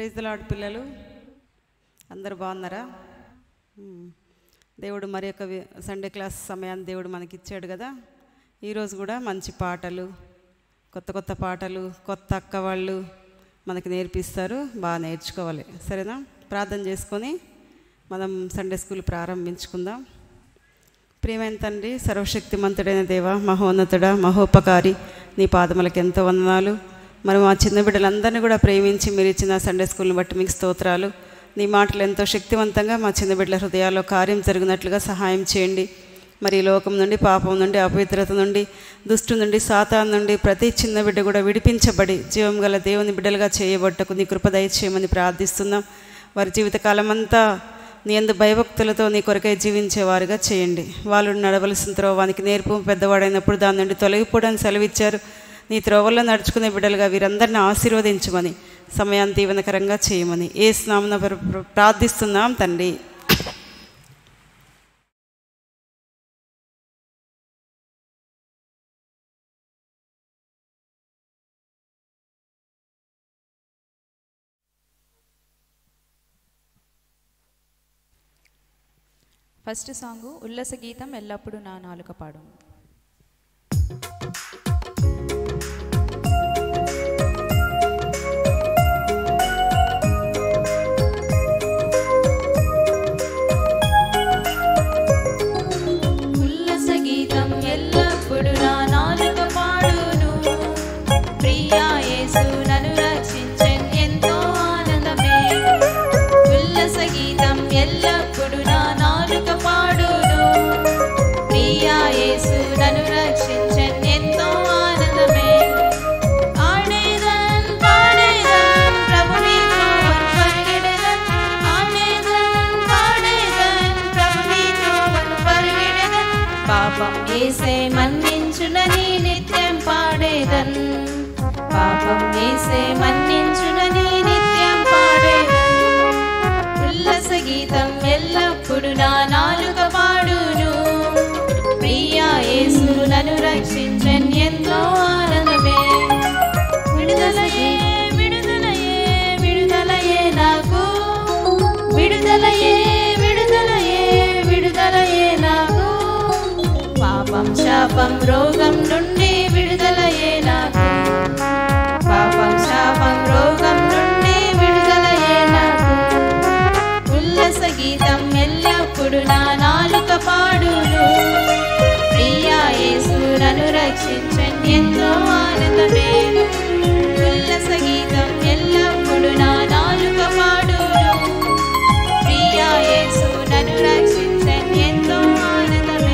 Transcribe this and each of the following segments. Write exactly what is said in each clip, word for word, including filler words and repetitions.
Praise the Lord పిల్లలు అందరూ బాగున్నారా? దేవుడు మరి యొక్క సండే క్లాస్ సమయాన్ని దేవుడు మనకి ఇచ్చాడు కదా. ఈరోజు కూడా మంచి పాటలు, కొత్త కొత్త పాటలు, కొత్త అక్క వాళ్ళు మనకి నేర్పిస్తారు. బాగా నేర్చుకోవాలి, సరేనా? ప్రార్థన చేసుకొని మనం సండే స్కూల్ ప్రారంభించుకుందాం. ప్రియమైన తండ్రి, సర్వశక్తిమంతుడైన దేవ, మహోన్నతుడ, మహోపకారి, నీ పాదములకు ఎంతో వందనాలు. మరి మా చిన్న బిడ్డలందరినీ కూడా ప్రేమించి మీరు ఇచ్చిన సండే స్కూల్ని బట్టి మీకు స్తోత్రాలు. నీ మాటలు ఎంతో శక్తివంతంగా మా చిన్న బిడ్డల హృదయాల్లో కార్యం జరిగినట్లుగా సహాయం చేయండి. మరి ఈ లోకం నుండి, పాపం నుండి, అపవిత్రత నుండి, దుష్టు నుండి, సాతాను నుండి ప్రతి చిన్న బిడ్డ కూడా విడిపించబడి జీవం గల దేవుని బిడ్డలుగా చేయబట్టకు నీ కృప దయచేయమని ప్రార్థిస్తున్నాం. వారి జీవితకాలం అంతా నీ యందు భయభక్తులతో నీ కొరకై జీవించేవారుగా చేయండి. వాళ్ళు నడవలసిన త్రోవానికి నేర్పు, పెద్దవాడైనప్పుడు దాని నుండి తొలగిపోవడానికి సెలవిచ్చారు. నీ త్రోవల్లో నడుచుకునే బిడ్డలుగా వీరందరిని ఆశీర్వదించమని, సమయాన్ని దీవెనకరంగా చేయమని యేసు నామమున ప్రార్థిస్తున్నాం తండ్రి. ఫస్ట్ సాంగ్ ఉల్లాస గీతం ఎల్లప్పుడూ నా నాలుక పాడు. ఉల్లాస గీతం ఎల్లప్పుడూ నా నాలుక పాడును, ప్రియా యేసు నన్ను రక్షించెను ఎంతో ఆనందమే. ఉల్లాస గీతం ఎల్లప్పుడూ నా నాలుక పాడును, ప్రియా యేసు నన్ను రక్షించెను ఎంతో ఆనందమే. ఆడేదన్ పాడేదన్ ప్రభుని త్రోవను పరిగెడెదన్, ఆడేదన్ పాడేదన్ ప్రభుని త్రోవను పరిగెడెదన్. పాపం యేసే మన్నించునని నిత్యం పాడేదన్, పాపం యేసే మన్నించునని నిత్యం పాడేదన్. ఉల్లాస గీతం ఎల్లప్పుడు నా నాలుక పాడును, ప్రియా యేసు నన్ను రక్షించెను ఎంతో ఆనందమే. విడుదలయే విడుదలయే విడుదలయే నాకు, విడుదలయే విడుదలయే విడుదలయే నాకు. పాపం శాపం రోగం నుండి విడుదలయే నాకు, పాపం శాపం రోగం నుండి విడుదలయే నాకు. ఉల్లాస గీతం ఎల్లప్పుడు నా నాలుక పాడును, ప్రియా యేసు నన్ను రక్షించెను ఎంతో ఆనందమే. ఉల్లాస గీతం ఎల్లప్పుడు నా నాలుక పాడును, ప్రియా యేసు నన్ను రక్షించెను ఎంతో ఆనందమే.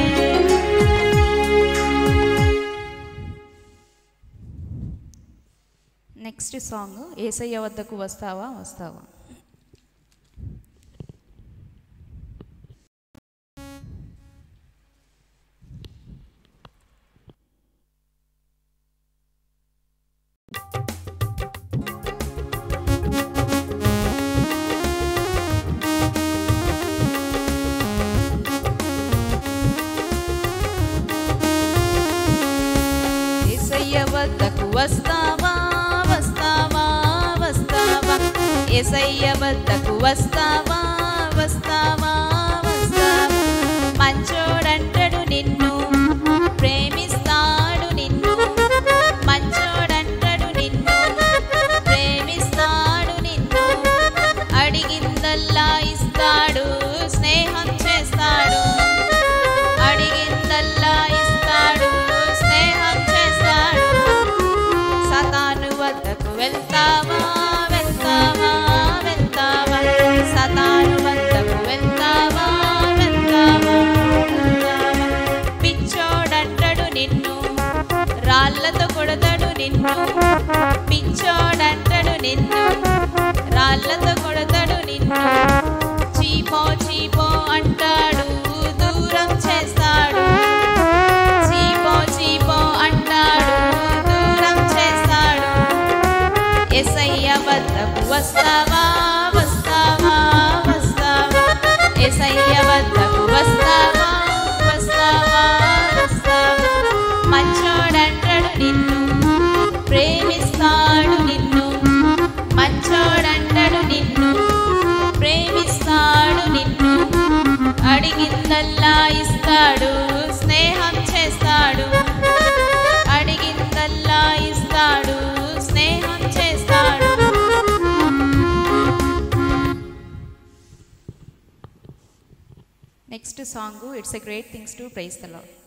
నెక్స్ట్ సాంగ్ యేసయ్య వద్దకు వస్తావా వస్తావా. యేసయ్య వద్దకు వస్తావా వస్తావా వస్తావా, యేసయ్య వద్దకు వస్తావా వస్తావా వస్తావా. మంచోడంటడు నిన్ను, ప్రేమిస్తాడు నిన్ను, మంచోడంటడు నిన్ను, ప్రేమిస్తాడు నిన్ను. అడిగిందల్లా ఇస్తాడు, స్నేహం చేస్తాడు, అడిగిందల్లా ఇస్తాడు, స్నేహం చేస్తాడు. సతాను వద్దకు వెళ్తావా వెళ్తావా వెళ్తావా, సతాను వద్దకు వెళ్తావా వెళ్తావా వెళ్తావా. పిచ్చోడంటడు నిన్ను, రాళ్ళతో కొడతాడు నిన్ను, పిచ్చోడంటడు నిన్ను, రాళ్ళతో కొడతాడు నిన్ను. చీపో చీపో అంటాడు, దూరం చేస్తాడు, చీపో చీపో అంటాడు, దూరం చేస్తాడు. యేసయ్య వద్దకు వస్తావా వస్తావా వస్తావా, యేసయ్య వద్దకు వస్తావా వస్తావా వస్తావా. మంచోడంటడు నిన్ను, ప్రేమిస్తాడు నిన్ను, మంచోడంటడు next song it's a great things to praise the lord.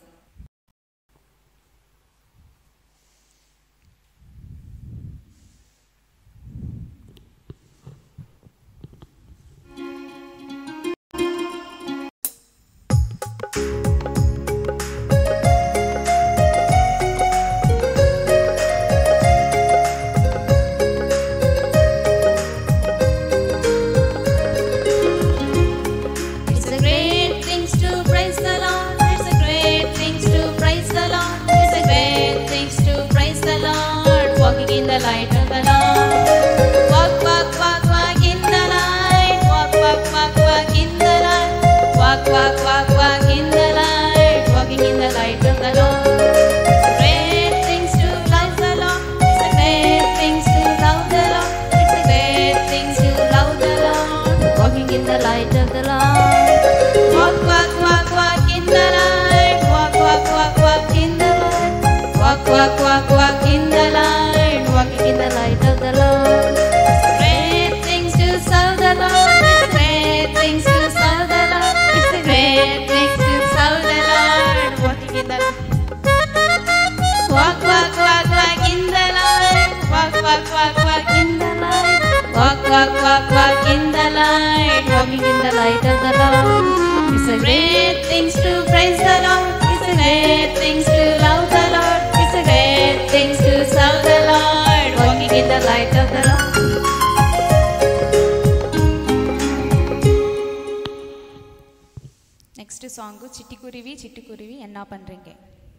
In the light of the Lord, walk, walk, walk, walk in the light. Walk, walk, walk, walk in the light. Walk, walk, walk, walk in the light. Walking in the light of the Lord. Great things to praise the Lord. It's a great things to love the Lord. It's a great things to love the Lord. Walking in the light of the Lord. Walk, walk, walk, walk in the light. Walk, walk, walk, walk in the light. Walk, walk, walk, walk in the light. Walking in the light of the Lord. Great things to serve the Lord. It's a great things to serve the Lord. It's a great things to serve the Lord. Walking in the walk, walk, walk, walk in the light. Walk, walk, walk, walk in the light. Walk, walk, walk, walk in the light. Walking in the light of the Lord. It's a great things to praise the Lord. It's a great things to love the Lord. It's a great things to serve the Lord. Walking in the light of the Lord. Next song చిట్టికురివి చిట్టికురివి ఎన్నా పన్రింగే.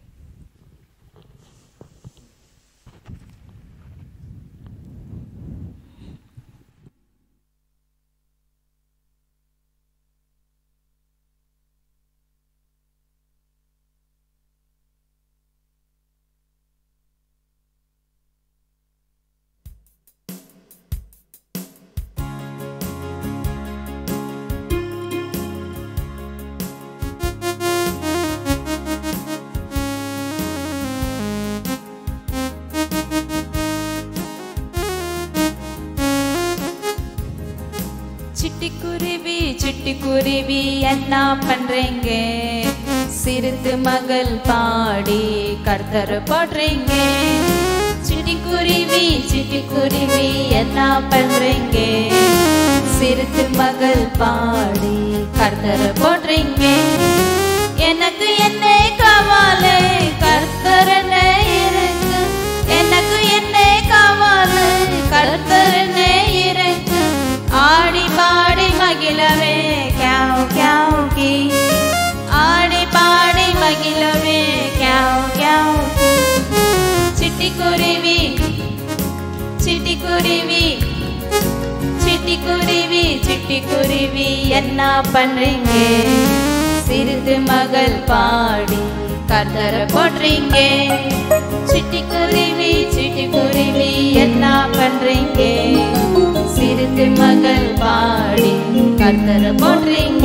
சிட்டிக்குருவி சிட்டிக்குருவி என்ன பண்றீங்க? சிறுத்து மகள் பாடி கர்த்தர் போடுறீங்க. சிட்டிக்குருவி சிட்டிக்குருவி என்ன பண்றீங்க? சிறுத்து மகள் பாடி கர்த்தர் போடுறீங்க. எனக்கு என்ன காவாலே கர்த்தர் இருக்கு. எனக்கு என்ன காவாலே கர்த்தர் இருக்கு. आड़ी पाड़ी मगिलवे क्याओ क्याओ की. आड़ी पाड़ी मगिलवे क्याओ क्याओ की. चिट्टिकुरुवी चिट्टिकुरुवी चिट्टिकुरुवी चिट्टिकुरुवी एन्ना पண்றீங்க? சிறுத்து மகள் பாடி கர்த்தர் போடுறீங்க. சிட்டிக்குருவி சிட்டிக்குருவி என்ன பண்றீங்க? சிறுத்து மகள் பாடி கர்த்தர் போடுறீங்க.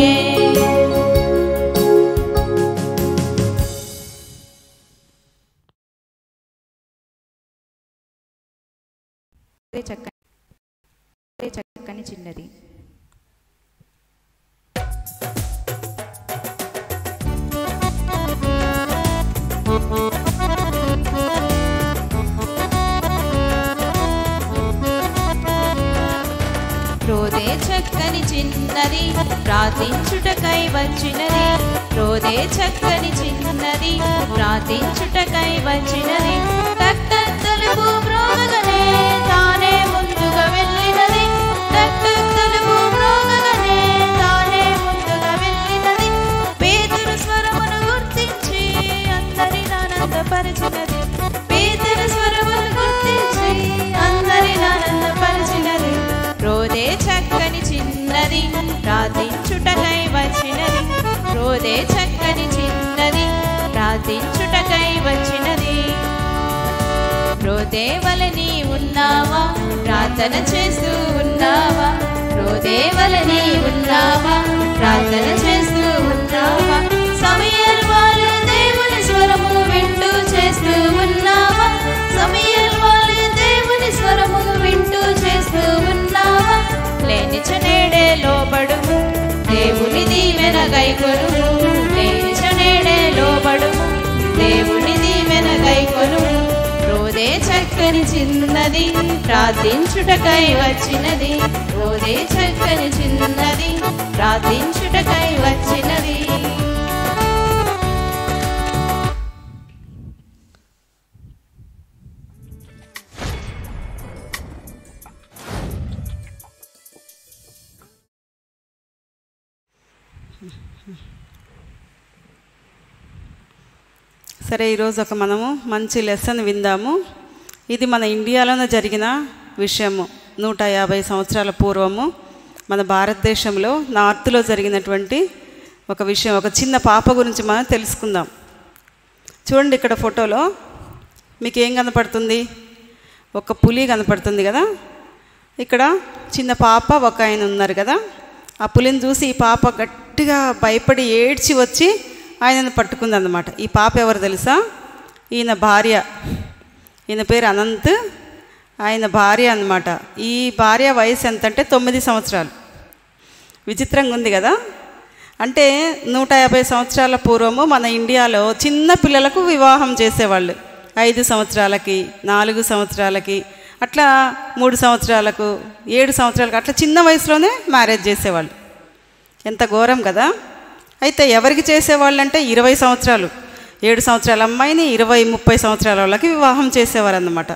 చక్కని చక్కని చిన్నది. రోదే చక్కని చిన్నది ప్రార్థించుటకై వచ్చినది. రోదే చక్కని చిన్నది ప్రార్థించుటకై వచ్చినది. తట్ట తలుపు మ్రోగగానే తానే ముందుగా వెళ్ళినది. తట్ట తలుపు మ్రోగగానే తానే ముందుగా వెళ్ళినది. పేతురు స్వరమును గుర్తించి అందరిని ఆనందపరిచినది. పేతురు స్వరమును గుర్తించి అందరిని ఆనందపరిచినది. రోదే చక్కని చిన్నది ప్రార్థించుటకై వచ్చినది. రోదే చక్కని చిన్నది ప్రార్థించుటకై వచ్చినది. రోదే వలని ఉన్నావా ప్రార్థన చేస్తూ ఉన్నావా? రోదే వలని ఉన్నావా ప్రార్థన చేస్తూ ఉన్నావా? సమయాలు వాళ్ళు దేవుని స్వరము వింటూ చేస్తూ ఉన్నావా? సమయాలు వాళ్ళు దేవుని స్వరము వింటూ చేస్తూ ఉన్నావా? లేనిచ నేడే లోబడుము దేవుని దీవెన దీవెన గైకొను లేచనేడే లోబడుము దేవుని దీవెన గైకొను రోదే చక్కని చిన్నది ప్రార్థించుటకై వచ్చినది రోదే చక్కని చిన్నది ప్రార్థించుటకై వచ్చినది. సరే, ఈరోజు ఒక మనము మంచి లెసన్ విందాము. ఇది మన ఇండియాలోనే జరిగిన విషయము. నూట యాభై సంవత్సరాల పూర్వము మన భారతదేశంలో నార్త్లో జరిగినటువంటి ఒక విషయం. ఒక చిన్న పాప గురించి మనం తెలుసుకుందాం. చూడండి, ఇక్కడ ఫోటోలో మీకు ఏం కనపడుతుంది? ఒక పులి కనపడుతుంది కదా. ఇక్కడ చిన్న పాప ఒక ఆయన ఉన్నారు కదా. ఆ పులిని చూసి ఈ పాప గట్టిగా భయపడి ఏడ్చి వచ్చి ఆయనను పట్టుకుందన్నమాట. ఈ పాప ఎవరు తెలుసా? ఈయన భార్య. ఈయన పేరు అనంత్, ఆయన భార్య అన్నమాట. ఈ భార్య వయసు ఎంత అంటే తొమ్మిది సంవత్సరాలు. విచిత్రంగా ఉంది కదా. అంటే నూట యాభై సంవత్సరాల పూర్వము మన ఇండియాలో చిన్న పిల్లలకు వివాహం చేసేవాళ్ళు. ఐదు సంవత్సరాలకి, నాలుగు సంవత్సరాలకి, అట్లా మూడు సంవత్సరాలకు, ఏడు సంవత్సరాలకు, అట్లా చిన్న వయసులోనే మ్యారేజ్ చేసేవాళ్ళు. ఎంత ఘోరం కదా. అయితే ఎవరికి చేసేవాళ్ళు అంటే ఇరవై సంవత్సరాలు, ఏడు సంవత్సరాల అమ్మాయిని ఇరవై ముప్పై సంవత్సరాల వాళ్ళకి వివాహం చేసేవారు అన్నమాట.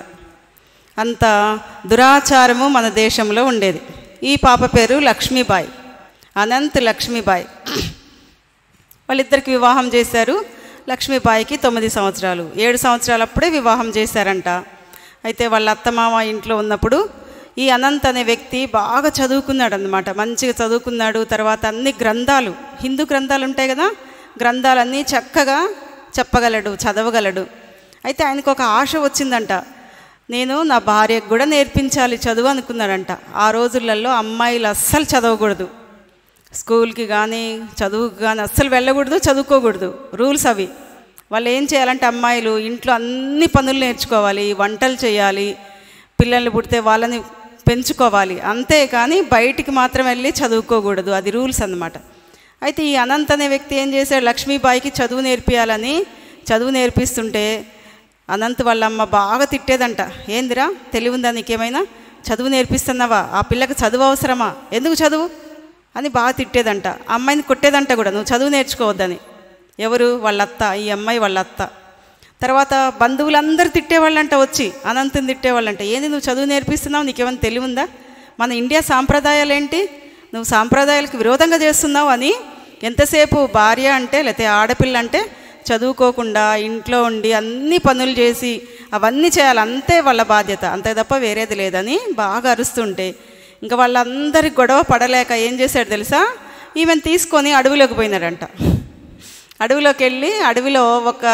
అంత దురాచారము మన దేశంలో ఉండేది. ఈ పాప పేరు లక్ష్మీబాయి, అనంత్ లక్ష్మీబాయి. వాళ్ళిద్దరికి వివాహం చేశారు. లక్ష్మీబాయికి తొమ్మిది సంవత్సరాలు, ఏడు సంవత్సరాలు అప్పుడే వివాహం చేశారంట. అయితే వాళ్ళ అత్తమామ ఇంట్లో ఉన్నప్పుడు ఈ అనంత్ అనే వ్యక్తి బాగా చదువుకున్నాడు అన్నమాట. మంచిగా చదువుకున్నాడు. తర్వాత అన్ని గ్రంథాలు, హిందూ గ్రంథాలు ఉంటాయి కదా, గ్రంథాలన్నీ చక్కగా చెప్పగలడు, చదవగలడు. అయితే ఆయనకు ఒక ఆశ వచ్చిందంట, నేను నా భార్యకు కూడా నేర్పించాలి చదువు అనుకున్నాడంట. ఆ రోజులలో అమ్మాయిలు అస్సలు చదవకూడదు, స్కూల్కి కానీ చదువుకి కానీ అస్సలు వెళ్ళకూడదు, చదువుకోకూడదు, రూల్స్ అవి. వాళ్ళు ఏం చేయాలంటే అమ్మాయిలు ఇంట్లో అన్ని పనులు నేర్చుకోవాలి, వంటలు చేయాలి, పిల్లల్ని పుడితే వాళ్ళని పెంచుకోవాలి, అంతే కానీ బయటికి మాత్రం వెళ్ళి చదువుకోకూడదు, అది రూల్స్ అన్నమాట. అయితే ఈ అనంత్ అనే వ్యక్తి ఏం చేశాడు, లక్ష్మీబాయికి చదువు నేర్పియాలని చదువు నేర్పిస్తుంటే అనంత్ వాళ్ళ అమ్మ బాగా తిట్టేదంట. ఏందిరా, తెలివి ఉందా నీకేమైనా, చదువు నేర్పిస్తున్నావా, ఆ పిల్లకి చదువు అవసరమా, ఎందుకు చదువు అని బాగా తిట్టేదంట. అమ్మాయిని కొట్టేదంట కూడా, నువ్వు చదువు నేర్చుకోవద్దని. ఎవరు? వాళ్ళ అత్త, ఈ అమ్మాయి వాళ్ళ అత్త. తర్వాత బంధువులందరూ తిట్టేవాళ్ళంట, వచ్చి అనంతని తిట్టేవాళ్ళంట. ఏంది నువ్వు చదువు నేర్పిస్తున్నావు, నీకేమైనా తెలివి ఉందా, మన ఇండియా సాంప్రదాయాలు ఏంటి, నువ్వు సాంప్రదాయాలకు విరోధంగా చేస్తున్నావు అని ఎంతసేపు భార్య అంటే లేకపోతే ఆడపిల్ల అంటే చదువుకోకుండా ఇంట్లో ఉండి అన్ని పనులు చేసి అవన్నీ చేయాలి, అంతే వాళ్ళ బాధ్యత, అంతే తప్ప వేరేది లేదని బాగా అరుస్తుంటే ఇంకా వాళ్ళందరి గొడవ పడలేక ఏం చేశాడు తెలుసా, ఈమెను తీసుకొని అడవిలోకి పోయినాడంట. అడవిలోకి వెళ్ళి అడవిలో ఒక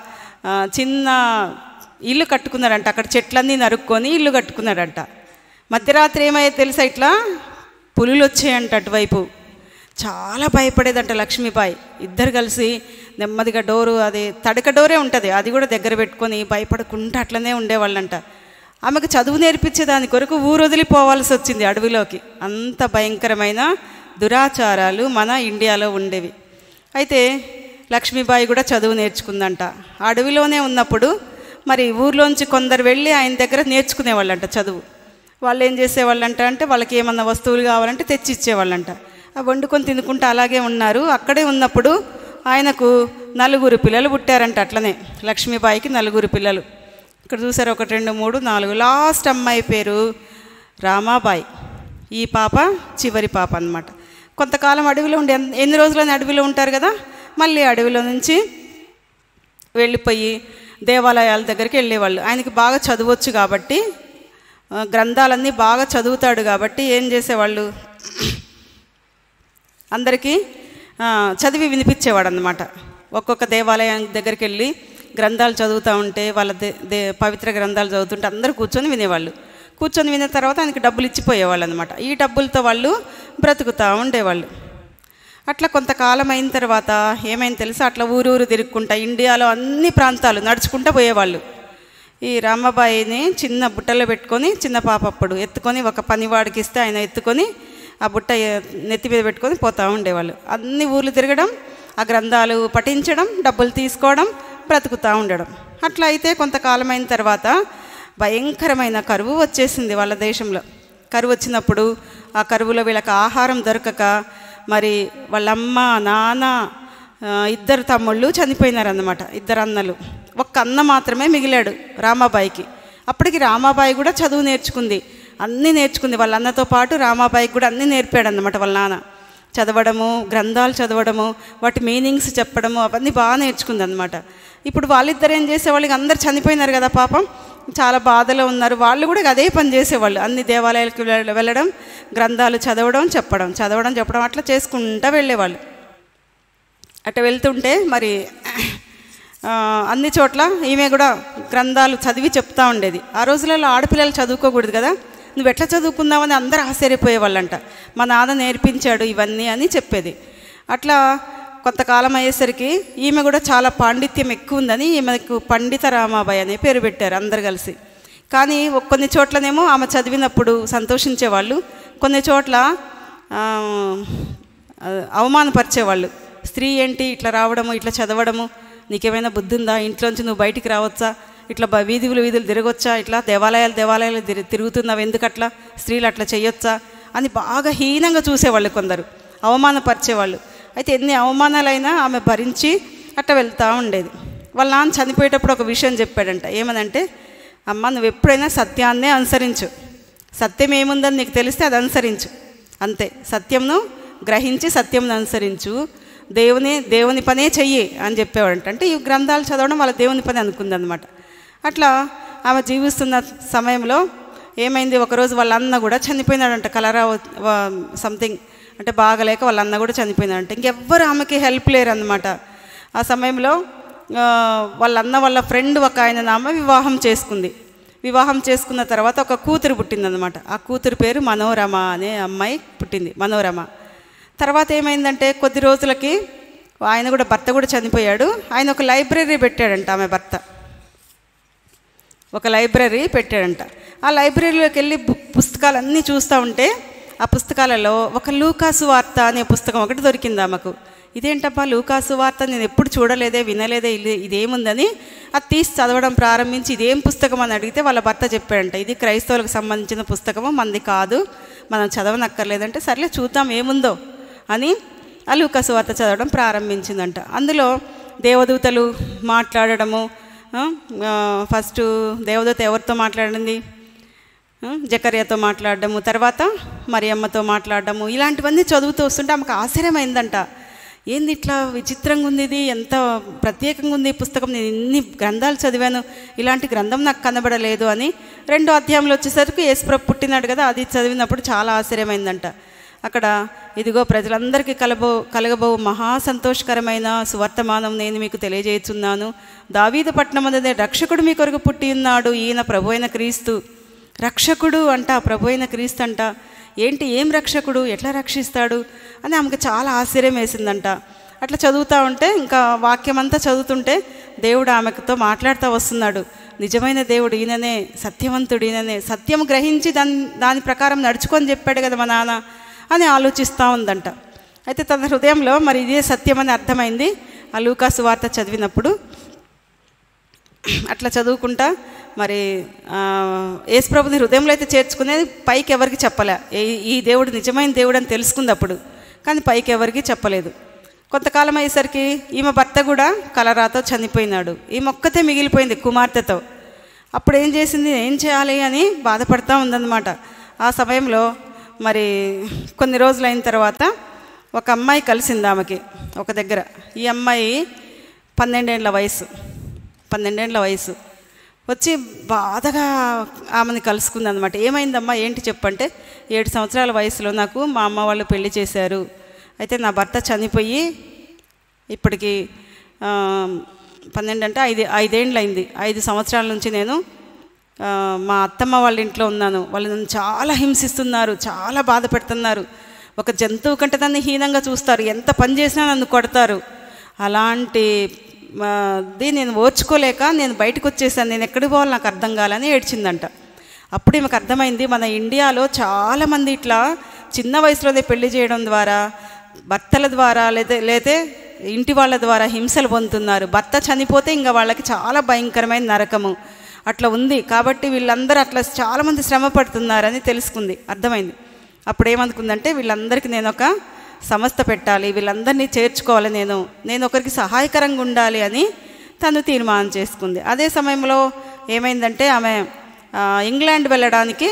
చిన్న ఇల్లు కట్టుకున్నాడంట. అక్కడ చెట్లన్నీ నరుక్కొని ఇల్లు కట్టుకున్నాడంట. మధ్యరాత్రి ఏమయ్యేది తెలుసా, ఇట్లా పులులు వచ్చాయంట అటువైపు. చాలా భయపడేదంట లక్ష్మీబాయి. ఇద్దరు కలిసి నెమ్మదిగా డోరు, అది తడక డోరే ఉంటుంది, అది కూడా దగ్గర పెట్టుకొని భయపడకుండా అట్లనే ఉండేవాళ్ళంట. ఆమెకు చదువు నేర్పించే దాని కొరకు ఊరు వదిలిపోవాల్సి వచ్చింది అడవిలోకి. అంత భయంకరమైన దురాచారాలు మన ఇండియాలో ఉండేవి. అయితే లక్ష్మీబాయి కూడా చదువు నేర్చుకుందంట. అడవిలోనే ఉన్నప్పుడు మరి ఊర్లోంచి కొందరు వెళ్ళి ఆయన దగ్గర నేర్చుకునేవాళ్ళంట చదువు. వాళ్ళు ఏం చేసేవాళ్ళంట అంటే వాళ్ళకి ఏమన్నా వస్తువులు కావాలంటే తెచ్చి ఇచ్చేవాళ్ళంట. అవి వండుకొని తినుకుంటూ అలాగే ఉన్నారు. అక్కడే ఉన్నప్పుడు ఆయనకు నలుగురు పిల్లలు పుట్టారంట. అట్లనే లక్ష్మీబాయికి నలుగురు పిల్లలు. ఇక్కడ చూసారు, ఒకటి రెండు మూడు నాలుగు. లాస్ట్ అమ్మాయి పేరు రామాబాయి. ఈ పాప చివరి పాప అన్నమాట. కొంతకాలం అడవిలో ఉండి, ఎన్ని రోజులని అడవిలో ఉంటారు కదా, మళ్ళీ అడవిలో నుంచి వెళ్ళిపోయి దేవాలయాల దగ్గరికి వెళ్ళేవాళ్ళు. ఆయనకి బాగా చదవచ్చు కాబట్టి, గ్రంథాలన్నీ బాగా చదువుతాడు కాబట్టి ఏం చేసేవాళ్ళు, అందరికీ చదివి వినిపించేవాడు అన్నమాట. ఒక్కొక్క దేవాలయం దగ్గరికి వెళ్ళి గ్రంథాలు చదువుతూ ఉంటే, వాళ్ళ దే దే పవిత్ర గ్రంథాలు చదువుతుంటే అందరూ కూర్చొని వినేవాళ్ళు. కూర్చొని విన్న తర్వాత ఆయనకి డబ్బులు ఇచ్చిపోయేవాళ్ళు అనమాట. ఈ డబ్బులతో వాళ్ళు బ్రతుకుతూ ఉండేవాళ్ళు. అట్లా కొంతకాలం అయిన తర్వాత ఏమైంది తెలుసా, అట్లా ఊరూరు తిరుక్కుంటా ఇండియాలో అన్ని ప్రాంతాలు నడుచుకుంటూ పోయేవాళ్ళు. ఈ రామబాయిని చిన్న బుట్టలో పెట్టుకొని, చిన్న పాప అప్పుడు ఎత్తుకొని ఒక పనివాడికి ఇస్తే ఆయన ఎత్తుకొని ఆ బుట్ట నెత్తి మీద పెట్టుకొని పోతూ ఉండేవాళ్ళు. అన్ని ఊర్లు తిరగడం, ఆ గ్రంథాలు పఠించడం, డబ్బులు తీసుకోవడం, బ్రతుకుతూ ఉండడం. అట్లా అయితే కొంతకాలం అయిన తర్వాత భయంకరమైన కరువు వచ్చేసింది వాళ్ళ దేశంలో. కరువు వచ్చినప్పుడు ఆ కరువులో వీళ్ళకి ఆహారం దొరకక మరి వాళ్ళమ్మ నాన్న ఇద్దరు తమ్ముళ్ళు చనిపోయినారన్నమాట. ఇద్దరు అన్నలు, ఒక్క అన్న మాత్రమే మిగిలాడు రామాబాయికి. అప్పటికి రామాబాయి కూడా చదువు నేర్చుకుంది, అన్నీ నేర్చుకుంది. వాళ్ళ అన్నతో పాటు రామాబాయికి కూడా అన్నీ నేర్పాడు అన్నమాట వాళ్ళ నాన్న. చదవడము, గ్రంథాలు చదవడము, వాటి మీనింగ్స్ చెప్పడము అవన్నీ బాగా నేర్చుకుంది అనమాట. ఇప్పుడు వాళ్ళిద్దరు ఏం చేసేవాళ్ళు, అందరు చనిపోయినారు కదా పాపం, చాలా బాధలో ఉన్నారు. వాళ్ళు కూడా అదే పని చేసేవాళ్ళు. అన్ని దేవాలయాలకు వెళ్ళడం, గ్రంథాలు చదవడం చెప్పడం చదవడం చెప్పడం అట్లా చేసుకుంటూ వెళ్ళేవాళ్ళు. అట్లా వెళ్తుంటే మరి అన్ని చోట్ల ఈమె కూడా గ్రంథాలు చదివి చెప్తూ ఉండేది. ఆ రోజులలో ఆడపిల్లలు చదువుకోకూడదు కదా, నువ్వు ఎట్లా చదువుకున్నావని అందరూ ఆశ్చర్యపోయేవాళ్ళంట. మా నాన్న నేర్పించాడు ఇవన్నీ అని చెప్పేది. అట్లా కొంతకాలం అయ్యేసరికి ఈమె కూడా చాలా పాండిత్యం ఎక్కువ ఉందని ఈమెకు పండిత రామాబాయి అనే పేరు పెట్టారు అందరు కలిసి. కానీ కొన్ని చోట్లనేమో ఆమె చదివినప్పుడు సంతోషించేవాళ్ళు, కొన్ని చోట్ల అవమానపరిచేవాళ్ళు. స్త్రీ ఏంటి ఇట్లా రావడము, ఇట్లా చదవడము, నీకేమైనా బుద్ధి ఉందా, ఇంట్లోంచి నువ్వు బయటికి రావచ్చా, ఇట్లా వీధులు వీధులు తిరగొచ్చా, ఇట్లా దేవాలయాలు దేవాలయాలు తిరుగుతున్నావు ఎందుకు, అట్లా స్త్రీలు అట్లా చేయొచ్చా అని బాగా హీనంగా చూసేవాళ్ళు కొందరు, అవమానపరిచేవాళ్ళు. అయితే ఎన్ని అవమానాలైనా ఆమె భరించి అట్లా వెళ్తూ ఉండేది. వాళ్ళ నాన్న చనిపోయేటప్పుడు ఒక విషయం చెప్పాడంట. ఏమనంటే, అమ్మ నువ్వు ఎప్పుడైనా సత్యాన్నే అనుసరించు, సత్యం ఏముందని నీకు తెలిస్తే అది అనుసరించు, అంతే. సత్యంను గ్రహించి సత్యంను అనుసరించు, దేవుని దేవుని పనే చెయ్యి అని చెప్పేవాడంట. అంటే ఈ గ్రంథాలు చదవడం వాళ్ళ దేవుని పని అనుకుందనమాట. అట్లా ఆమె జీవిస్తున్న సమయంలో ఏమైంది, ఒకరోజు వాళ్ళ అన్న కూడా చనిపోయినాడంట. కలరా సంథింగ్ అంటే బాగలేక వాళ్ళ అన్న కూడా చనిపోయినాడంట. ఇంకెవ్వరు ఆమెకి హెల్ప్ లేరు అనమాట. ఆ సమయంలో వాళ్ళ అన్న వాళ్ళ ఫ్రెండ్ ఒక ఆయన ఆమె వివాహం చేసుకుంది. వివాహం చేసుకున్న తర్వాత ఒక కూతురు పుట్టిందనమాట. ఆ కూతురు పేరు మనోరమ అనే అమ్మాయి పుట్టింది, మనోరమ. తర్వాత ఏమైందంటే కొద్ది రోజులకి ఆయన కూడా భర్త కూడా చనిపోయాడు. ఆయన ఒక లైబ్రరీ పెట్టాడంట, ఆమె భర్త ఒక లైబ్రరీ పెట్టాడంట. ఆ లైబ్రరీలోకి వెళ్ళి పుస్తకాలు అన్నీ చూస్తూ ఉంటే ఆ పుస్తకాలలో ఒక లూకాసు వార్త అనే పుస్తకం ఒకటి దొరికింది ఆమెకు. ఇదేంటబ్బా లూకాసు వార్త, నేను ఎప్పుడు చూడలేదే వినలేదే, ఇదేముందని అది తీసి చదవడం ప్రారంభించి ఇదేం పుస్తకం అని అడిగితే వాళ్ళ భర్త చెప్పాడంట, ఇది క్రైస్తవులకు సంబంధించిన పుస్తకము, మనది కాదు, మనం చదవనక్కర్లేదంటే సర్లే చూద్దాం ఏముందో అని ఆ లూకాసు వార్త చదవడం ప్రారంభించిందంట. అందులో దేవదూతలు మాట్లాడడము, ఫస్ట్ దేవదూత ఎవరితో మాట్లాడింది, జకర్యాతో మాట్లాడడము, తర్వాత మరియమ్మతో మాట్లాడడము, ఇలాంటివన్నీ చదువుతూ వస్తుంటే ఆమెకు ఆశ్చర్యమైందంట. ఏంది ఇట్లా విచిత్రంగా ఉంది, ఇది ఎంత ప్రత్యేకంగా ఉంది ఈ పుస్తకం, నేను ఇన్ని గ్రంథాలు చదివాను, ఇలాంటి గ్రంథం నాకు కనబడలేదు అని. రెండో అధ్యాయంలో వచ్చేసరికి యేసుప్రభు పుట్టినాడు కదా, అది చదివినప్పుడు చాలా ఆశ్చర్యమైందంట. అక్కడ ఇదిగో ప్రజలందరికీ కలబో కలగబో మహా సంతోషకరమైన సువర్తమానం నేను మీకు తెలియజేస్తున్నాను, దావీదు పట్టణమందే రక్షకుడు మీ కొరకు పుట్టి ఉన్నాడు, ఈయన ప్రభు అయిన క్రీస్తు. రక్షకుడు అంట, ప్రభు అయిన క్రీస్తు అంట. ఏంటి, ఏం రక్షకుడు, ఎట్లా రక్షిస్తాడు అని ఆమెకు చాలా ఆశ్చర్యం వేసిందంట. అట్లా చదువుతూ ఉంటే ఇంకా వాక్యం అంతా చదువుతుంటే దేవుడు ఆమెతో మాట్లాడుతూ వస్తున్నాడు. నిజమైన దేవుడు ఈయననే, సత్యవంతుడు ఈయననే, సత్యం గ్రహించి దాని దాని ప్రకారం నడుచుకొని చెప్పాడు కదా మా నాన్న అని ఆలోచిస్తూ ఉందంట. అయితే తన హృదయంలో మరి ఇదే సత్యం అని అర్థమైంది ఆ లూకాసు వార్త చదివినప్పుడు. అట్లా చదువుకుంటా మరి యేసుప్రభుని హృదయంలో అయితే చేర్చుకునేది, పైకి ఎవరికి చెప్పలే. ఈ దేవుడు నిజమైన దేవుడు అని తెలుసుకుంది అప్పుడు, కానీ పైకి ఎవరికి చెప్పలేదు. కొంతకాలం అయ్యేసరికి ఈమె భర్త కూడా కలరాతో చనిపోయినాడు, ఈమె ఒక్కతే మిగిలిపోయింది కుమార్తెతో. అప్పుడు ఏం చేసింది, ఏం చేయాలి అని బాధపడుతూ ఉందన్నమాట. ఆ సమయంలో మరి కొన్ని రోజులు అయిన తర్వాత ఒక అమ్మాయి కలిసింది ఆమెకి ఒక దగ్గర. ఈ అమ్మాయి పన్నెండేండ్ల వయసు పన్నెండేండ్ల వయసు వచ్చి బాధగా ఆమెని కలుసుకుంది అనమాట. ఏమైందమ్మా ఏంటి చెప్పంటే, ఏడు సంవత్సరాల వయసులో నాకు మా అమ్మ వాళ్ళు పెళ్లి చేశారు. అయితే నా భర్త చనిపోయి ఇప్పటికి పన్నెండు అంటే ఐదు ఐదేండ్లు అయింది. ఐదు సంవత్సరాల నుంచి నేను మా అత్తమ్మ వాళ్ళ ఇంట్లో ఉన్నాను. వాళ్ళు నన్ను చాలా హింసిస్తున్నారు, చాలా బాధ పెడుతున్నారు. ఒక జంతువు కంటే దాన్ని హీనంగా చూస్తారు, ఎంత పని చేసినా నన్ను కొడతారు. అలాంటి ది నేను ఓర్చుకోలేక నేను బయటకు వచ్చేసాను, నేను ఎక్కడికి పోవాలి నాకు అర్థం కాలని ఏడ్చిందంట. అప్పుడు ఈమెకు అర్థమైంది, మన ఇండియాలో చాలామంది ఇట్లా చిన్న వయసులోనే పెళ్లి చేయడం ద్వారా భర్తల ద్వారా లేదా లేతే ఇంటి వాళ్ళ ద్వారా హింసలు పొందుతున్నారు. భర్త చనిపోతే ఇంకా వాళ్ళకి చాలా భయంకరమైన నరకము అట్లా ఉంది. కాబట్టి వీళ్ళందరూ అట్లా చాలామంది శ్రమ పడుతున్నారని తెలుసుకుంది, అర్థమైంది. అప్పుడు ఏమనుకుందంటే వీళ్ళందరికీ నేను ఒక సంస్థ పెట్టాలి, వీళ్ళందరినీ చేర్చుకోవాలి, నేను నేను ఒకరికి సహాయకరంగా ఉండాలి అని తను తీర్మానం చేసుకుంది. అదే సమయంలో ఏమైందంటే ఆమె ఇంగ్లాండ్ వెళ్ళడానికి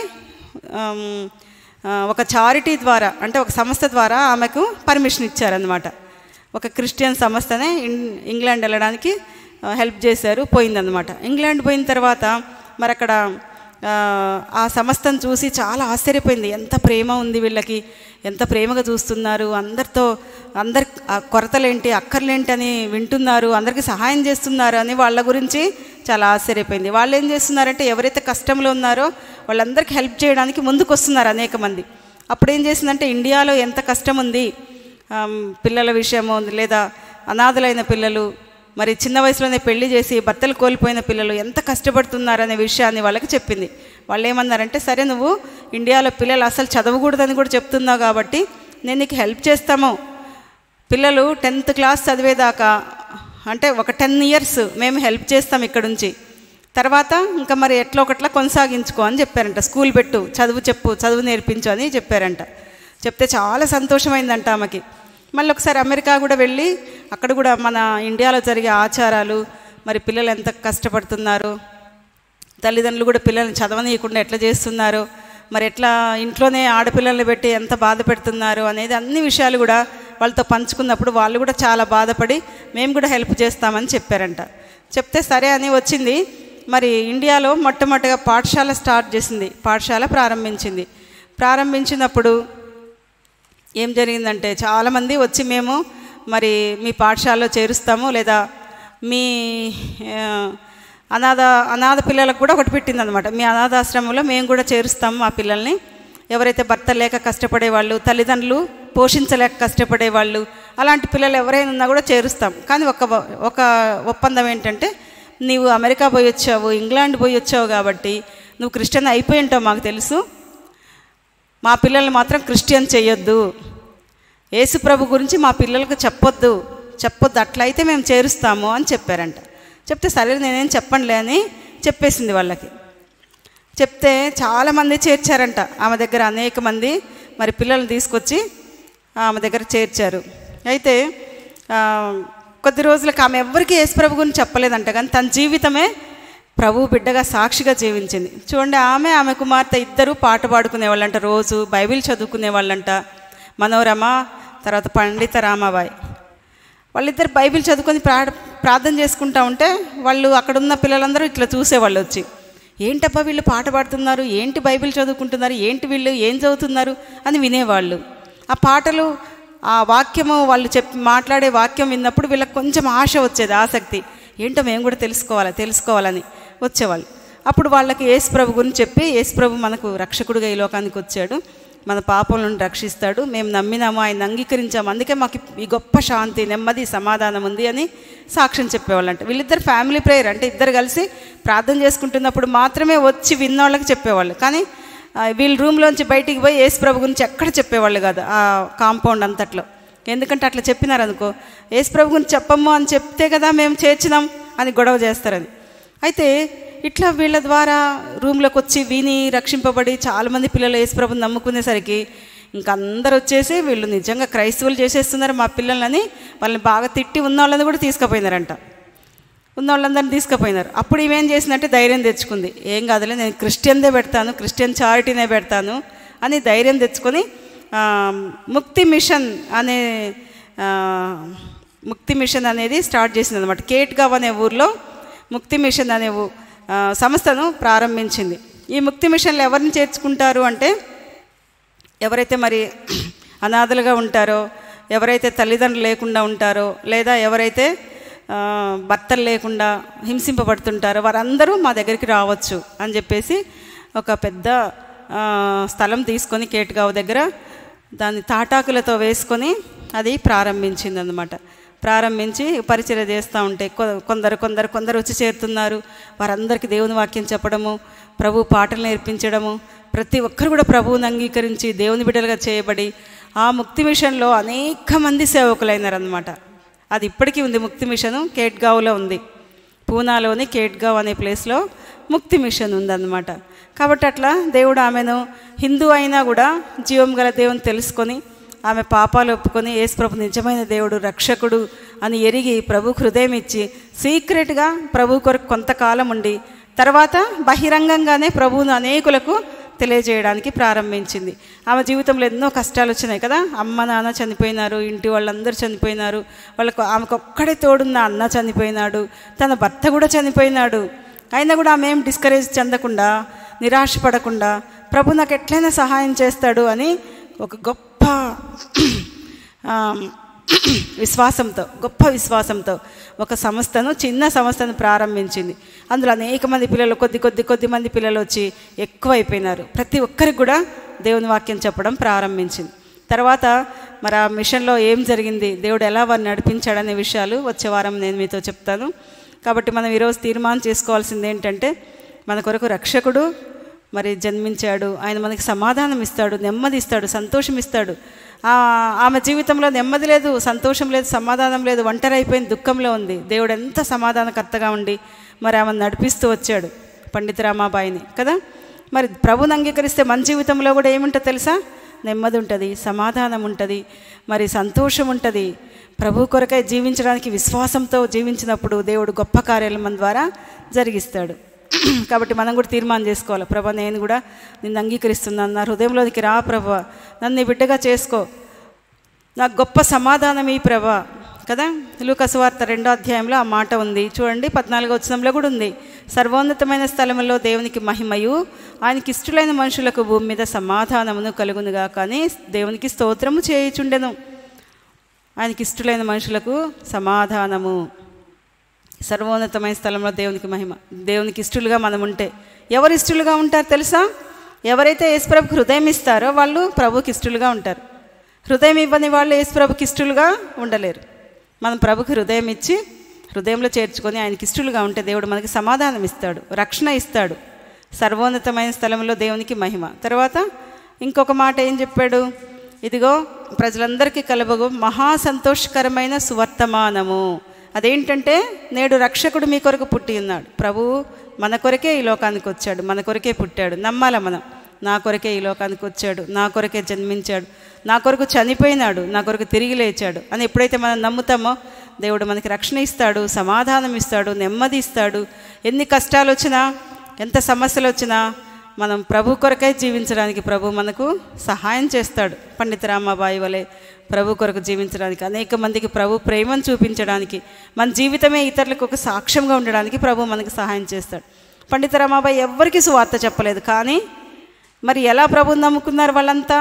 ఒక చారిటీ ద్వారా అంటే ఒక సంస్థ ద్వారా ఆమెకు పర్మిషన్ ఇచ్చారనమాట. ఒక క్రిస్టియన్ సంస్థనే ఇంగ్లాండ్ వెళ్ళడానికి హెల్ప్ చేశారు, పోయిందనమాట. ఇంగ్లాండ్ పోయిన తర్వాత మరి అక్కడ ఆ సంస్థను చూసి చాలా ఆశ్చర్యపోయింది. ఎంత ప్రేమ ఉంది వీళ్ళకి, ఎంత ప్రేమగా చూస్తున్నారు, అందరితో అందరి కొరతలేంటి అక్కర్లేంటి అని వింటున్నారు, అందరికీ సహాయం చేస్తున్నారు అని వాళ్ళ గురించి చాలా ఆశ్చర్యపోయింది. వాళ్ళు ఏం చేస్తున్నారంటే ఎవరైతే కష్టంలో ఉన్నారో వాళ్ళందరికీ హెల్ప్ చేయడానికి ముందుకు వస్తున్నారు అనేక మంది. అప్పుడు ఏం చేసిందంటే ఇండియాలో ఎంత కష్టం ఉంది, పిల్లల విషయము లేదా అనాథలైన పిల్లలు, మరి చిన్న వయసులోనే పెళ్లి చేసి భర్తలు కోల్పోయిన పిల్లలు ఎంత కష్టపడుతున్నారనే విషయాన్ని వాళ్ళకి చెప్పింది. వాళ్ళు ఏమన్నారంటే సరే నువ్వు ఇండియాలో పిల్లలు అసలు చదవకూడదని కూడా చెప్తున్నావు కాబట్టి నేను నీకు హెల్ప్ చేస్తాము, పిల్లలు టెన్త్ క్లాస్ చదివేదాకా అంటే ఒక టెన్ ఇయర్స్ మేము హెల్ప్ చేస్తాం ఇక్కడ నుంచి, తర్వాత ఇంకా మరి ఎట్లా ఒకట్లా కొనసాగించుకో అని చెప్పారంట. స్కూల్ పెట్టు, చదువు చెప్పు, చదువు నేర్పించు అని చెప్పారంట. చెప్తే చాలా సంతోషమైందంట ఆమెకి. మళ్ళీ ఒకసారి అమెరికా కూడా వెళ్ళి అక్కడ కూడా మన ఇండియాలో జరిగే ఆచారాలు, మరి పిల్లలు ఎంత కష్టపడుతున్నారు, తల్లిదండ్రులు కూడా పిల్లల్ని చదవనీయకుండా ఎట్లా చేస్తున్నారు, మరి ఎట్లా ఇంట్లోనే ఆడపిల్లల్ని పెట్టి ఎంత బాధ పెడుతున్నారు అనేది అన్ని విషయాలు కూడా వాళ్ళతో పంచుకున్నప్పుడు వాళ్ళు కూడా చాలా బాధపడి మేము కూడా హెల్ప్ చేస్తామని చెప్పారంట. చెప్తే సరే అని వచ్చింది. మరి ఇండియాలో మొట్టమొదటిగా పాఠశాల స్టార్ట్ చేసింది, పాఠశాల ప్రారంభించింది. ప్రారంభించినప్పుడు ఏం జరిగిందంటే చాలామంది వచ్చి మేము మరి మీ పాఠశాలలో చేరుస్తాము లేదా మీ అనాథ అనాథ పిల్లలకు కూడా ఒకటి పెట్టిందనమాట. మీ అనాథాశ్రమంలో మేము కూడా చేరుస్తాము మా పిల్లల్ని, ఎవరైతే భర్త లేక కష్టపడేవాళ్ళు, తల్లిదండ్రులు పోషించలేక కష్టపడేవాళ్ళు, అలాంటి పిల్లలు ఎవరైనా ఉన్నా కూడా చేరుస్తాం. కానీ ఒక ఒక ఒప్పందం ఏంటంటే నీవు అమెరికా పోయి వచ్చావు, ఇంగ్లాండ్ పోయి వచ్చావు కాబట్టి నువ్వు క్రిస్టియన్ అయిపోయి ఉంటావు మాకు తెలుసు, మా పిల్లల్ని మాత్రం క్రిస్టియన్ చేయొద్దు, యేసు ప్రభు గురించి మా పిల్లలకు చెప్పొద్దు చెప్పొద్దు అట్లయితే మేము చేరుస్తాము అని చెప్పారంట. చెప్తే సరే నేనేం చెప్పండిలే అని చెప్పేసింది వాళ్ళకి. చెప్తే చాలామంది చేర్చారంట ఆమె దగ్గర, అనేక మంది మరి పిల్లల్ని తీసుకొచ్చి ఆమె దగ్గర చేర్చారు. అయితే కొద్ది రోజులకు ఆమె ఎవరికి యేసు ప్రభు గురించి చెప్పలేదంట, కానీ తన జీవితమే ప్రభు బిడ్డగా సాక్షిగా జీవించింది. చూడండి, ఆమె ఆమె కుమార్తె ఇద్దరు పాట పాడుకునే వాళ్ళంట, రోజు బైబిల్ చదువుకునే వాళ్ళంట. మనోరమ తర్వాత పండిత రామాబాయి వాళ్ళిద్దరు బైబిల్ చదువుకొని ప్రా ప్రార్థన చేసుకుంటా ఉంటే వాళ్ళు అక్కడున్న పిల్లలందరూ ఇట్లా చూసేవాళ్ళు వచ్చి, ఏంటబ్బా వీళ్ళు పాట పాడుతున్నారు, ఏంటి బైబిల్ చదువుకుంటున్నారు, ఏంటి వీళ్ళు ఏం చదువుతున్నారు అని వినేవాళ్ళు. ఆ పాటలు ఆ వాక్యము వాళ్ళు చెప్పి మాట్లాడే వాక్యం విన్నప్పుడు వీళ్ళకి కొంచెం ఆశ వచ్చేది, ఆసక్తి, ఏంటో మేము కూడా తెలుసుకోవాలి తెలుసుకోవాలని వచ్చేవాళ్ళు. అప్పుడు వాళ్ళకి యేసు ప్రభు గురించి చెప్పి, యేసు ప్రభు మనకు రక్షకుడిగా ఈ లోకానికి వచ్చాడు, మన పాపం నుండి రక్షిస్తాడు, మేము నమ్మినాము, ఆయన అంగీకరించాము, అందుకే మాకు ఈ గొప్ప శాంతి నెమ్మది సమాధానం ఉంది అని సాక్ష్యం చెప్పేవాళ్ళంట. వీళ్ళిద్దరు ఫ్యామిలీ ప్రేయర్ అంటే ఇద్దరు కలిసి ప్రార్థన చేసుకుంటున్నప్పుడు మాత్రమే వచ్చి విన్నోళ్ళకి చెప్పేవాళ్ళు. కానీ వీళ్ళ రూమ్లోంచి బయటికి పోయి యేసు ప్రభు గురించి ఎక్కడ చెప్పేవాళ్ళు కాదు ఆ కాంపౌండ్ అంతట్లో. ఎందుకంటే అట్లా చెప్పినారు అనుకో, యేసు ప్రభు గురించి చెప్పము అని చెప్తే కదా మేము చేర్చినాం అని గొడవ చేస్తారని. అయితే ఇట్లా వీళ్ళ ద్వారా రూమ్లోకి వచ్చి విని రక్షింపబడి చాలామంది పిల్లలు యేసు ప్రభుని నమ్ముకునేసరికి ఇంక అందరు వచ్చేసి వీళ్ళు నిజంగా క్రైస్తవులు చేసేస్తున్నారు మా పిల్లలని వాళ్ళని బాగా తిట్టి ఉన్న వాళ్ళని కూడా తీసుకుపోయినారంట. ఉన్న వాళ్ళందరినీ తీసుకుపోయినారు. అప్పుడు ఇవేం చేసిందంటే ధైర్యం తెచ్చుకుంది, ఏం కాదులే నేను క్రిస్టియన్దే పెడతాను, క్రిస్టియన్ చారిటీనే పెడతాను అని ధైర్యం తెచ్చుకొని ముక్తి మిషన్ అనే ముక్తి మిషన్ అనేది స్టార్ట్ చేసింది అనమాట. కేట్గావ్ అనే ఊర్లో ముక్తి మిషన్ అనే సంస్థను ప్రారంభించింది. ఈ ముక్తి మిషన్లో ఎవరిని చేర్చుకుంటారు అంటే ఎవరైతే మరి అనాథలుగా ఉంటారో, ఎవరైతే తల్లిదండ్రులు లేకుండా ఉంటారో, లేదా ఎవరైతే భర్తలు లేకుండా హింసింపబడుతుంటారో వారందరూ మా దగ్గరికి రావచ్చు అని చెప్పేసి ఒక పెద్ద స్థలం తీసుకొని కేట్గావ్ దగ్గర దాన్ని తాటాకులతో వేసుకొని అది ప్రారంభించింది అన్నమాట. ప్రారంభించి పరిచర్య చేస్తూ ఉంటే కొందరు కొందరు కొందరు వచ్చి చేరుతున్నారు. వారందరికీ దేవుని వాక్యం చెప్పడము, ప్రభు పాటలు నేర్పించడము, ప్రతి ఒక్కరు కూడా ప్రభువుని అంగీకరించి దేవుని బిడ్డలుగా చేయబడి ఆ ముక్తి మిషన్లో అనేక మంది సేవకులైనారనమాట. అది ఇప్పటికీ ఉంది. ముక్తి మిషను కేట్గావ్లో ఉంది. పూనాలోని కేట్గావ్ అనే ప్లేస్లో ముక్తి మిషన్ ఉందన్నమాట. కాబట్టి అట్లా దేవుడు ఆమెను హిందూ అయినా కూడా జీవం గల దేవుని తెలుసుకొని ఆమె పాపాలు ఒప్పుకొని యేసుప్రభు నిజమైన దేవుడు రక్షకుడు అని ఎరిగి ప్రభు హృదయం ఇచ్చి సీక్రెట్గా ప్రభు కొరకు కొంతకాలం ఉండి తర్వాత బహిరంగంగానే ప్రభువును అనేకులకు తెలియజేయడానికి ప్రారంభించింది. ఆమె జీవితంలో ఎన్నో కష్టాలు వచ్చినాయి కదా. అమ్మ నాన్న చనిపోయినారు, ఇంటి వాళ్ళందరూ చనిపోయినారు, వాళ్ళకు ఆమెకు ఒక్కడే తోడున్న అన్న చనిపోయినాడు, తన భర్త కూడా చనిపోయినాడు. అయినా కూడా ఆమె ఏం డిస్కరేజ్ చెందకుండా, నిరాశపడకుండా ప్రభు నాకు ఎట్లయినా సహాయం చేస్తాడు అని ఒక గొప్ప విశ్వాసంతో గొప్ప విశ్వాసంతో ఒక సంస్థను, చిన్న సంస్థను ప్రారంభించింది. అందులో అనేక మంది పిల్లలు, కొద్ది కొద్ది కొద్ది మంది పిల్లలు వచ్చి ఎక్కువైపోయినారు. ప్రతి ఒక్కరికి కూడా దేవుని వాక్యం చెప్పడం ప్రారంభించింది. తర్వాత మరి ఆ మిషన్లో ఏం జరిగింది, దేవుడు ఎలా వారిని నడిపించాడనే విషయాలు వచ్చే వారం నేను మీతో చెప్తాను. కాబట్టి మనం ఈరోజు తీర్మానం చేసుకోవాల్సింది ఏంటంటే, మన కొరకు రక్షకుడు మరి జన్మించాడు. ఆయన మనకి సమాధానం ఇస్తాడు, నెమ్మది ఇస్తాడు, సంతోషం ఇస్తాడు. ఆమె జీవితంలో నెమ్మది లేదు, సంతోషం లేదు, సమాధానం లేదు, ఒంటరి అయిపోయింది, దుఃఖంలో ఉంది. దేవుడు ఎంత సమాధానకర్తగా ఉండి మరి ఆమెను నడిపిస్తూ వచ్చాడు, పండిత రామాబాయిని కదా. మరి ప్రభుని అంగీకరిస్తే మన జీవితంలో కూడా ఏముంటుందో తెలుసా? నెమ్మది ఉంటుంది, సమాధానం ఉంటుంది, మరి సంతోషం ఉంటుంది. ప్రభు కొరకై జీవించడానికి విశ్వాసంతో జీవించినప్పుడు దేవుడు గొప్ప కార్యాలు మన ద్వారా జరిగిస్తాడు. కాబట్టి మనం కూడా తీర్మానం చేసుకోవాలి, ప్రభా నేను కూడా నిన్ను అంగీకరిస్తున్నాను, నా హృదయంలోనికి రా ప్రభా, నన్ను నీ బిడ్డగా చేసుకో, నాకు గొప్ప సమాధానం ఈ ప్రభా కదా. లూకా సువార్త రెండో అధ్యాయంలో ఆ మాట ఉంది చూడండి, పద్నాలుగో వచనంలో కూడా ఉంది. సర్వోన్నతమైన స్థలంలో దేవునికి మహిమయు, ఆయనకి ఇష్టలైన మనుషులకు భూమి మీద సమాధానమును కలుగునుగా. కానీ దేవునికి స్తోత్రము చేయుచుండెను. ఆయనకి ఇష్టలైన మనుషులకు సమాధానము. సర్వోన్నతమైన స్థలంలో దేవునికి మహిమ. దేవునికి ఇష్టలుగా మనం ఉంటే ఎవరు ఇష్టలుగా ఉంటారు తెలుసా? ఎవరైతే యేసుప్రభుకి హృదయం ఇస్తారో వాళ్ళు ప్రభుకి ఇష్టలుగా ఉంటారు. హృదయం ఇవ్వని వాళ్ళు యేసుప్రభుకి ఇష్టలుగా ఉండలేరు. మనం ప్రభుకి హృదయం ఇచ్చి హృదయంలో చేర్చుకొని ఆయనకి ఇష్టలుగా ఉంటే దేవుడు మనకి సమాధానం ఇస్తాడు, రక్షణ ఇస్తాడు. సర్వోన్నతమైన స్థలంలో దేవునికి మహిమ. తర్వాత ఇంకొక మాట ఏం చెప్పాడు? ఇదిగో ప్రజలందరికీ కలబగు మహా సంతోషకరమైన సువర్తమానము. అదేంటంటే నేడు రక్షకుడు మీ కొరకు పుట్టి ఉన్నాడు. ప్రభువు మన కొరకే ఈ లోకానికి వచ్చాడు, మన కొరకే పుట్టాడు. నమ్మాల మనం, నా కొరకే ఈ లోకానికి వచ్చాడు, నా కొరకే జన్మించాడు, నా కొరకు చనిపోయినాడు, నా కొరకు తిరిగి లేచాడు అని ఎప్పుడైతే మనం నమ్ముతామో దేవుడు మనకి రక్షణ ఇస్తాడు, సమాధానం ఇస్తాడు, నెమ్మది ఇస్తాడు. ఎన్ని కష్టాలు వచ్చినా, ఎంత సమస్యలు వచ్చినా మనం ప్రభు కొరకై జీవించడానికి ప్రభు మనకు సహాయం చేస్తాడు. పండిత రామాబాయి వలె ప్రభు కొరకు జీవించడానికి, అనేక మందికి ప్రభు ప్రేమను చూపించడానికి, మన జీవితమే ఇతరులకు ఒక సాక్ష్యంగా ఉండడానికి ప్రభు మనకు సహాయం చేస్తాడు. పండిత రామాబాయి ఎవ్వరికి సువార్త చెప్పలేదు, కానీ మరి ఎలా ప్రభుని నమ్ముకున్నారు వాళ్ళంతా?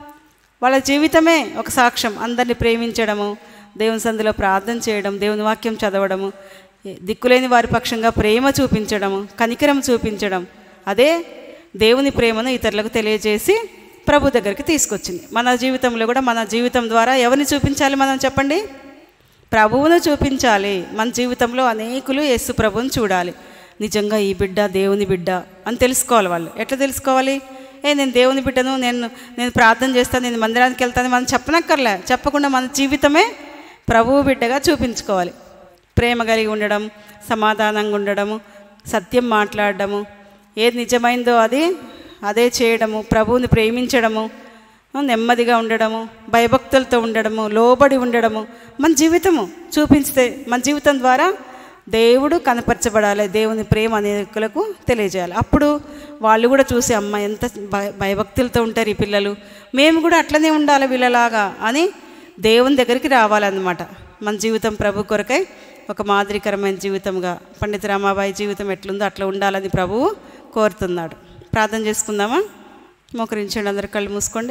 వాళ్ళ జీవితమే ఒక సాక్ష్యం. అందరినీ ప్రేమించడము, దేవుని సంధిలో ప్రార్థన చేయడం, దేవుని వాక్యం చదవడము, దిక్కులేని వారి పక్షంగా ప్రేమ చూపించడము, కనికరం చూపించడం, అదే దేవుని ప్రేమను ఇతరులకు తెలియజేసి ప్రభు దగ్గరికి తీసుకొచ్చింది. మన జీవితంలో కూడా మన జీవితం ద్వారా ఎవరిని చూపించాలి మనం చెప్పండి? ప్రభువును చూపించాలి. మన జీవితంలో అనేకులు యేసు ప్రభువుని చూడాలి. నిజంగా ఈ బిడ్డ దేవుని బిడ్డ అని తెలుసుకోవాలి. వాళ్ళు ఎట్లా తెలుసుకోవాలి? ఏ నేను దేవుని బిడ్డను, నేను నేను ప్రార్థన చేస్తాను, నేను మందిరానికి వెళ్తాను మనం చెప్పనక్కర్లే. చెప్పకుండా మన జీవితమే ప్రభువు బిడ్డగా చూపించుకోవాలి. ప్రేమ కలిగి ఉండడం, సమాధానంగా ఉండడము, సత్యం మాట్లాడడము, ఏది నిజమైందో అది అదే చేయడము, ప్రభువుని ప్రేమించడము, నెమ్మదిగా ఉండడము, భయభక్తులతో ఉండడము, లోబడి ఉండడము, మన జీవితము చూపిస్తే మన జీవితం ద్వారా దేవుడు కనపరచబడాలి. దేవుని ప్రేమ అనేకులకు తెలియజేయాలి. అప్పుడు వాళ్ళు కూడా చూసి అమ్మ ఎంత భయ భయభక్తులతో ఉంటారు ఈ పిల్లలు, మేము కూడా అట్లనే ఉండాలి వీళ్ళలాగా అని దేవుని దగ్గరికి రావాలన్నమాట. మన జీవితం ప్రభు కొరకై ఒక మాదిరికరమైన జీవితంగా పండిత రామాబాయి జీవితం ఎట్లుందో అట్లా ఉండాలని ప్రభువు కోరుతున్నాడు. ప్రార్థన చేసుకుందామా? మోకరించండి, అందరు కళ్ళు మూసుకోండి.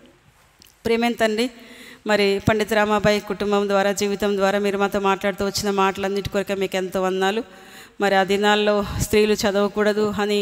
ప్రేమేం తండ్రి, మరి పండిత రామాబాయి కుటుంబం ద్వారా, జీవితం ద్వారా మీరు మాతో మాట్లాడుతూ వచ్చిన మాటలన్నిటి కొరకే మీకు ఎంతో వందనాలు. మరి ఆ దినాల్లో స్త్రీలు చదవకూడదు అని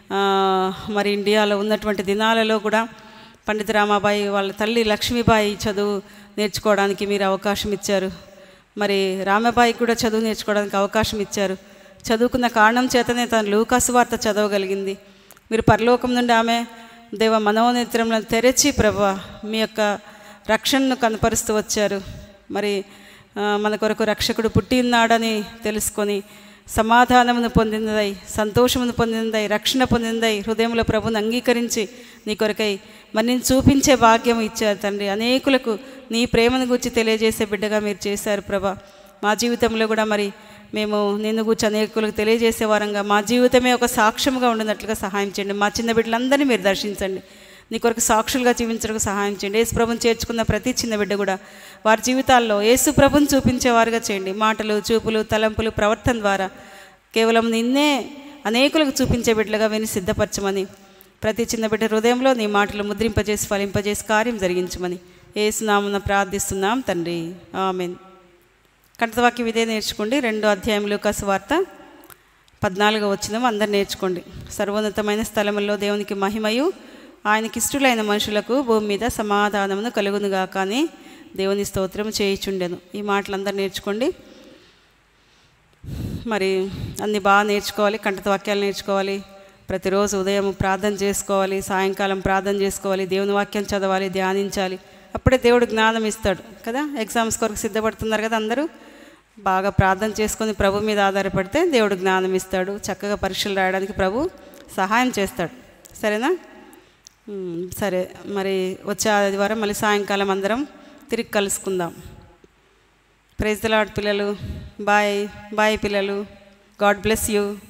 మరి ఇండియాలో ఉన్నటువంటి దినాలలో కూడా పండిత రామాబాయి వాళ్ళ తల్లి లక్ష్మీబాయి చదువు నేర్చుకోవడానికి మీరు అవకాశం ఇచ్చారు. మరి రామబాయికి కూడా చదువు నేర్చుకోవడానికి అవకాశం ఇచ్చారు. చదువుకున్న కారణం చేతనే తను లూకాసు వార్త చదవగలిగింది. మీరు పరలోకం నుండి ఆమె దేవ మనోనేత్రములను తెరచి ప్రభువా మీ యొక్క రక్షణను కనపరుస్తూ వచ్చారు. మరి మన కొరకు రక్షకుడు పుట్టి ఉన్నాడని తెలుసుకొని సమాధానమును పొందినదై, సంతోషమును పొందినదై, రక్షణ పొందినదై హృదయంలో ప్రభుని అంగీకరించి నీ కొరకై మరి నేను చూపించే భాగ్యం ఇచ్చారు తండ్రి. అనేకులకు నీ ప్రేమను గురించి తెలియజేసే బిడ్డగా మీరు చేశారు ప్రభా. మా జీవితంలో కూడా మరి మేము నిన్ను గురించి అనేకులకు తెలియజేసే వారంగా మా జీవితమే ఒక సాక్ష్యముగా ఉండినట్లుగా సహాయం చేయండి. మా చిన్న బిడ్డలందరినీ మీరు దర్శించండి. నీ కొరకు సాక్షులుగా జీవించడానికి సహాయం చేయండి. యేసు ప్రభుని చేర్చుకున్న ప్రతి చిన్న బిడ్డ కూడా వారి జీవితాల్లో యేసు ప్రభుని చూపించేవారుగా చేయండి. మాటలు, చూపులు, తలంపులు, ప్రవర్తన ద్వారా కేవలం నిన్నే అనేకులకు చూపించే బిడ్డలుగా విని సిద్ధపరచమని, ప్రతి చిన్న బిడ్డ హృదయంలో నీ మాటలు ముద్రింపజేసి ఫలింపజేసి కార్యం జరిగించమని యేసు నామమున ప్రార్థిస్తున్నాం తండ్రి, ఆమేన్. కంఠవాక్యం ఇదే నేర్చుకోండి. రెండో అధ్యాయం లూకాసు వార్త పద్నాలుగో వచనం అందరు నేర్చుకోండి. సర్వోన్నతమైన స్థలముల్లో దేవునికి మహిమయు ఆయనకి ఇష్టలైన మనుషులకు భూమి మీద సమాధానమును కలుగునుగా కానీ దేవుని స్తోత్రం చేయిచుండెను. ఈ మాటలు అందరూ నేర్చుకోండి. మరి అన్నీ బాగా నేర్చుకోవాలి. కంఠవాక్యాలు నేర్చుకోవాలి. ప్రతిరోజు ఉదయం ప్రార్థన చేసుకోవాలి, సాయంకాలం ప్రార్థన చేసుకోవాలి, దేవుని వాక్యం చదవాలి, ధ్యానించాలి. అప్పుడే దేవుడు జ్ఞానం ఇస్తాడు కదా. ఎగ్జామ్స్ కొరకు సిద్ధపడుతున్నారు కదా అందరూ. బాగా ప్రార్థన చేసుకొని ప్రభు మీద ఆధారపడితే దేవుడు జ్ఞానం ఇస్తాడు. చక్కగా పరీక్షలు రాయడానికి ప్రభు సహాయం చేస్తాడు. సరేనా? సరే, మరి వచ్చే ఆదివారం మళ్ళీ సాయంకాలం అందరం తిరిగి కలుసుకుందాం. ప్రైజ్ ది లార్డ్ పిల్లలు. బాయ్ బాయ్ పిల్లలు. God bless you.